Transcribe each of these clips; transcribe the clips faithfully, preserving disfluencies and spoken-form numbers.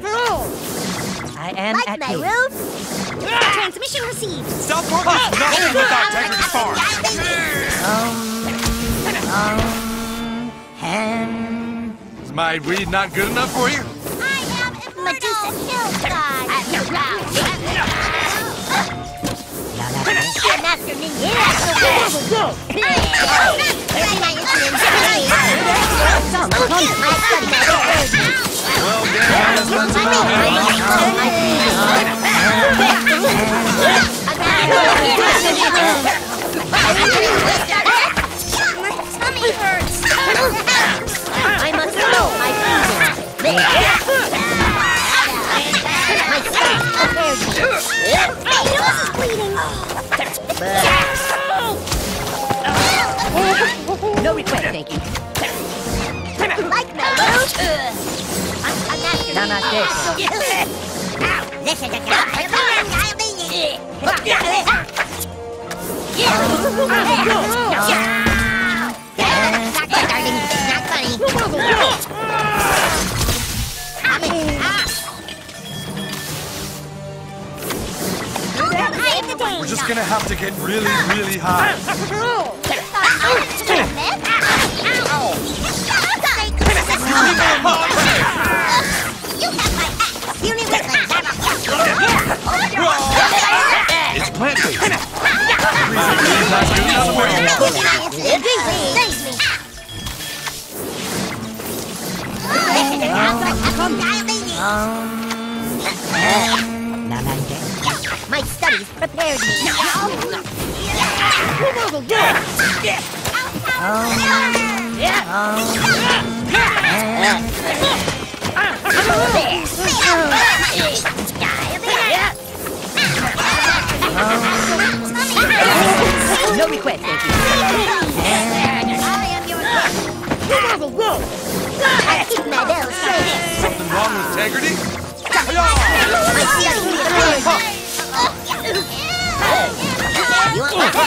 I am like at my peace. roof. Transmission received. South Park is nothing without Integrity Farm. Um, um, and... Is my weed not good enough for you? I am immortal. Medusa Hillside. Master Ninja. Go, go, Well, damn, that's not My tummy hurts. I must know my food. My stomach prepared me. My nose is bleeding. No request, thank you. Like mellow. I'm Master Namaste. This is a We're just gonna have to get really, really high. It's plant-based. My studies prepared me. No request, thank you. I keep my bells straight. Something wrong with Integrity? You want my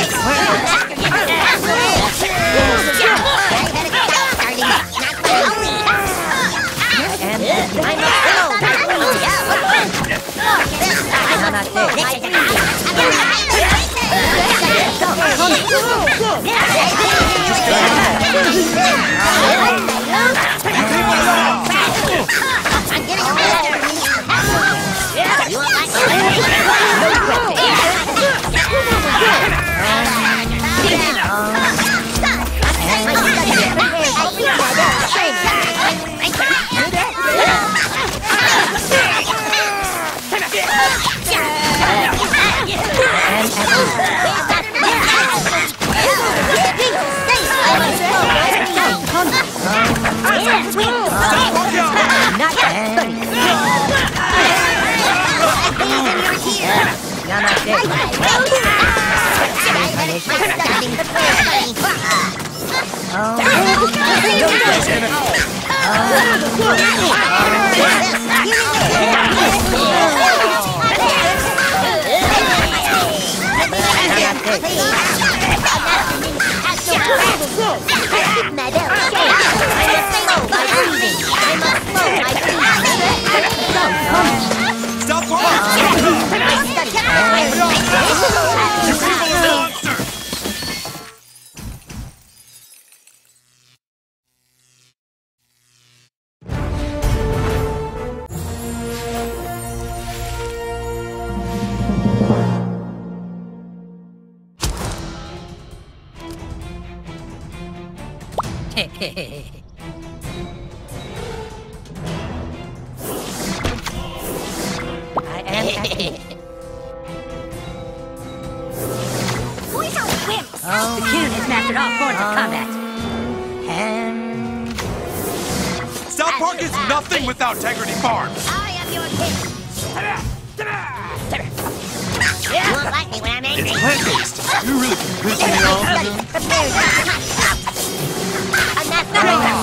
I am at peace. Boys are wimps. Oh, the Q has mastered all forms of combat. And... South Park is nothing without Integrity Farms. I am your king. You won't like me when I'm angry. It's plant-based. You really convinced me My on. studies prepared me. I'm Master Ninja.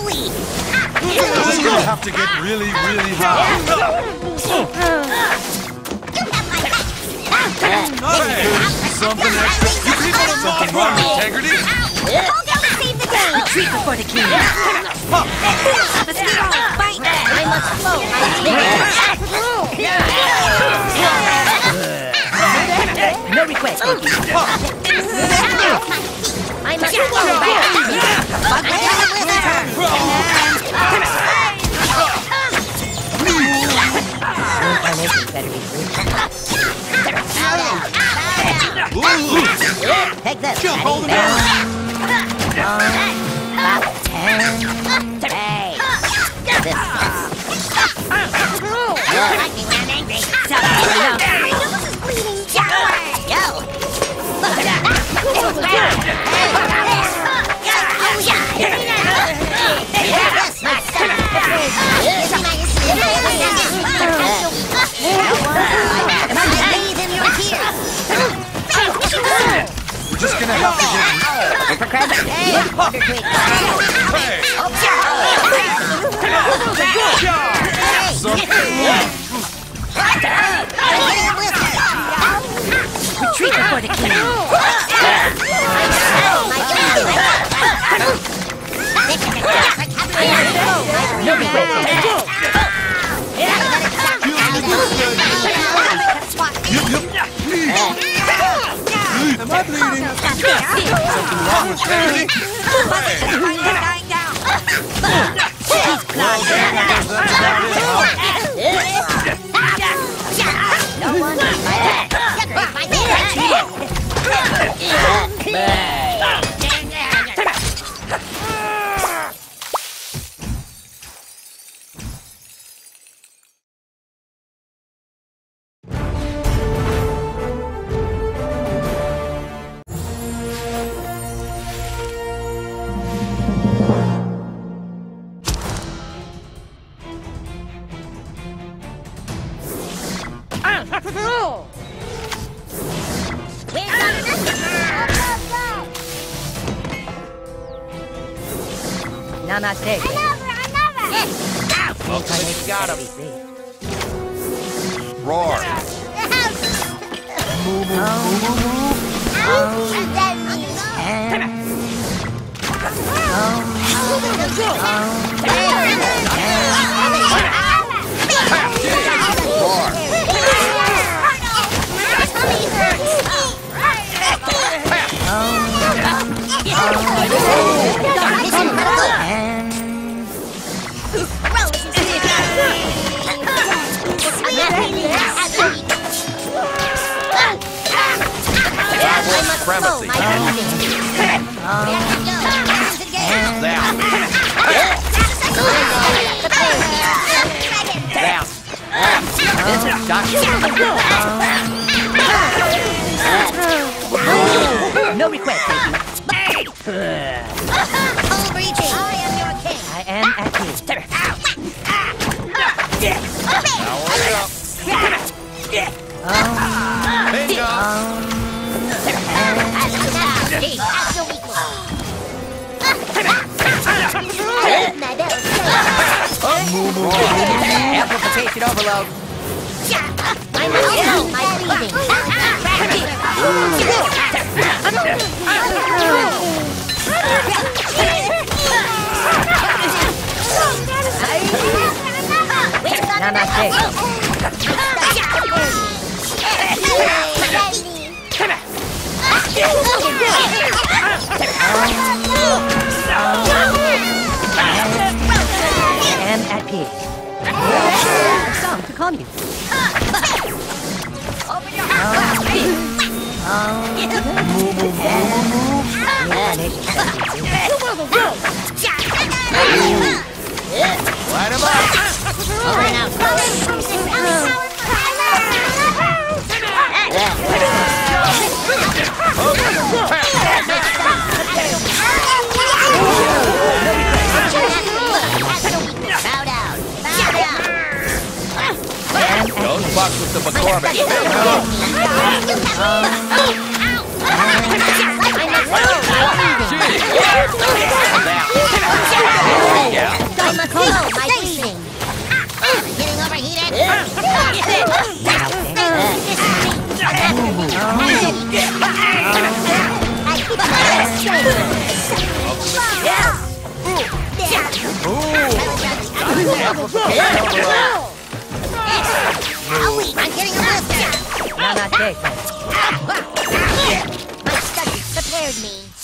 weak. We're just gonna have to get really, really high. Hey, something extra. You people have something wrong with integrity? Hold down to save the day. Retreat before the king. Let's get on, fight. I must flow. No request. I must flow back. Incarnation better be free. Take this. Ready? About ten. Hey. This. Like me when I'm angry. Nose is bleeding. Yo. Look at that. This was bad. Oh, yeah. Yes, my son. Yes, my We're just gonna have to get... For crab. Hey. Water tweak. Hey! Retreat before the king. No request. Am I bleeding? Something wrong with integrity? No one is my dad. My Namaste. Another, another. Incarnation got better him. be free. Roar. Move, move, move, move. Supremacy. Down. No request, thank you. Overreaching. I am your king. I am at peace. Pick up. Amplification overload. I must know my breathing. Namaste. I am at peace. A song to calm you. Light him up. Over now. Bow down. Bow down. Don't fuck with the McCormick. I must I must slow my breathing. Getting overheated. I'm getting a lift. No, not big. My studies prepared me.